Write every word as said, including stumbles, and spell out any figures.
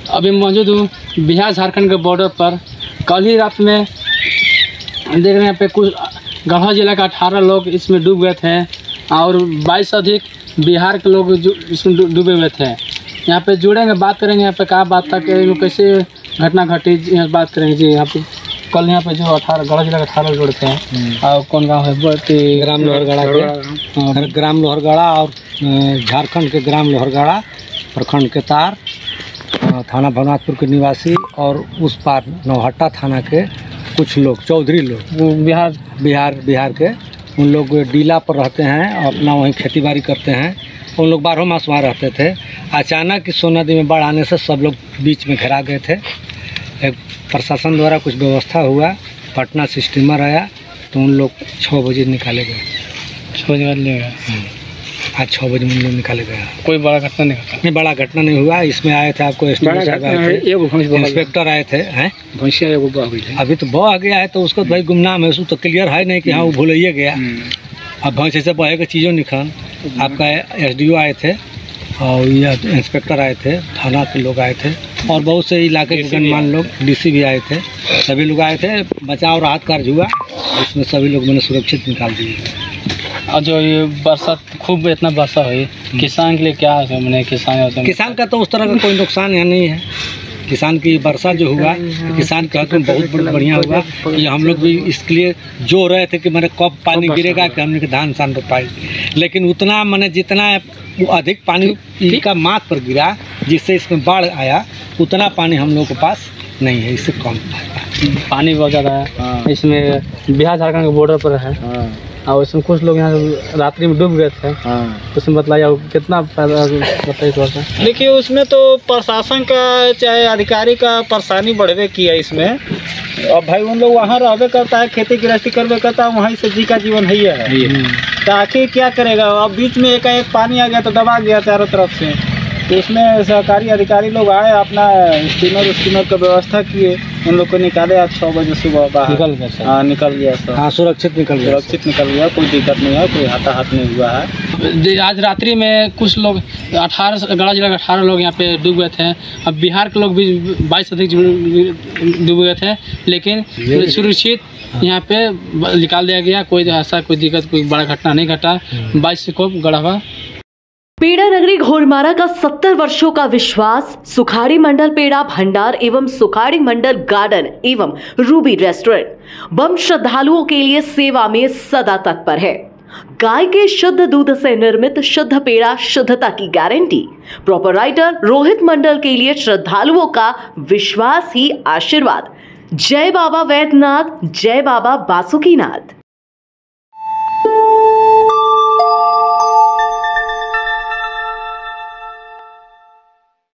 अभी मौजूद हूँ बिहार झारखंड के बॉर्डर पर। कल ही रात में देख रहे हैं यहाँ पे कुछ गढ़वा जिला का अठारह लोग इसमें डूब गए थे और बाईस से अधिक बिहार के लोग जो इसमें डूबे हुए थे। यहाँ पे जुड़ेंगे, बात करेंगे यहाँ पे क्या बात था कि कैसे घटना घटी, यहाँ बात करेंगे जी। यहाँ पे कल यहाँ पे जो अठारह गढ़वा जिला के अठारह जोड़ थे और कौन गाँव है ग्राम लोहरगढ़ा के ग्राम लोहरगढ़ा और झारखंड के ग्राम लोहरगढ़ा प्रखंड के तार थाना भवनाथपुर के निवासी और उस पार नौहट्टा थाना के कुछ लोग चौधरी लोग बिहार बिहार बिहार के उन लोग डीला पर रहते हैं और अपना वहीं खेती बाड़ी करते हैं। उन लोग बारह मास वहाँ रहते थे। अचानक इस सोन नदी में बाढ़ आने से सब लोग बीच में घेरा गए थे। एक प्रशासन द्वारा कुछ व्यवस्था हुआ, पटना से स्टीमर आया तो उन लोग छः बजे निकाले गए। छः बजे निकाले गए आज छः बजे उन लोग निकाले गए। कोई बड़ा घटना नहीं घटा? नहीं, बड़ा घटना नहीं हुआ। इसमें आए थे आपको इंस्पेक्टर आए थे हैं अभी तो बह गया है तो उसको भाई गुमनाम है, उसको तो क्लियर है नहीं कि हाँ वो भूलिए गया। अब भैंस से बहे के चीज़ों निकल। आपका एसडीओ आए थे और ये इंस्पेक्टर आए थे, थाना के लोग आए थे और बहुत से इलाके के गणमान्य लोग, डीसी भी आए थे। सभी लोग आए थे, बचाव राहत कार्य हुआ, इसमें सभी लोग मैंने सुरक्षित निकाल दिए। और जो ये बरसात खूब इतना वर्षा हुई, किसान के लिए क्या है? मैंने किसान किसान का तो उस तरह का कोई नुकसान यहाँ नहीं है। किसान की वर्षा जो हुआ किसान के हक में बहुत बढ़िया हुआ। ये हम लोग भी इसके लिए जो रहे थे कि मैंने कब पानी गिरेगा कि हमने धान सान रोपाई, लेकिन उतना मैंने जितना अधिक पानी का माथ पर गिरा जिससे इसमें बाढ़ आया उतना पानी हम लोग के पास नहीं है, इससे कम पानी बहुत ज़्यादा है। इसमें बिहार झारखंड के बॉर्डर पर है और इसमें कुछ लोग यहाँ रात्रि में डूब गए थे। हाँ। उसमें बताइए कितना बताइए थोड़ा सा। देखिए उसमें तो प्रशासन का चाहे अधिकारी का परेशानी बढ़वे की है इसमें। अब भाई उन लोग वहाँ रहबे करता है, खेती गृहस्थी करवे करता है, वहीं से जी का जीवन है है। ताकि क्या करेगा, अब बीच में एकाएक पानी आ गया तो दबा गया चारों तरफ से। तो उसमें सरकारी अधिकारी लोग आए, अपना स्टीमर स्टीमर का व्यवस्था किए, उन लोग को निकाले। आज छः बजे सुबह बाहर निकल गया। हाँ निकल गया सर। हाँ सुरक्षित निकल गया सुरक्षित निकल गया, कोई दिक्कत नहीं है, कोई हाथाहाथ नहीं हुआ है। आज रात्रि में कुछ लोग अठारह गढ़वा जिला के अठारह लोग यहाँ पे डूब गए थे। अब बिहार के लोग भी बाईस अधिक डूब गए थे, लेकिन सुरक्षित यहाँ पे निकाल दिया गया। कोई ऐसा कोई दिक्कत, कोई बड़ा घटना नहीं घटा। बाईस को गढ़वा पेड़ा नगरी घोड़मारा का सत्तर वर्षों का विश्वास सुखाड़ी मंडल पेड़ा भंडार एवं सुखाड़ी मंडल गार्डन एवं रूबी रेस्टोरेंट बम श्रद्धालुओं के लिए सेवा में सदा तत्पर है। गाय के शुद्ध दूध से निर्मित शुद्ध पेड़ा, शुद्धता की गारंटी। प्रोपराइटर रोहित मंडल के लिए श्रद्धालुओं का विश्वास ही आशीर्वाद। जय बाबा वैद्यनाथ, जय बाबा बासुकीनाथ।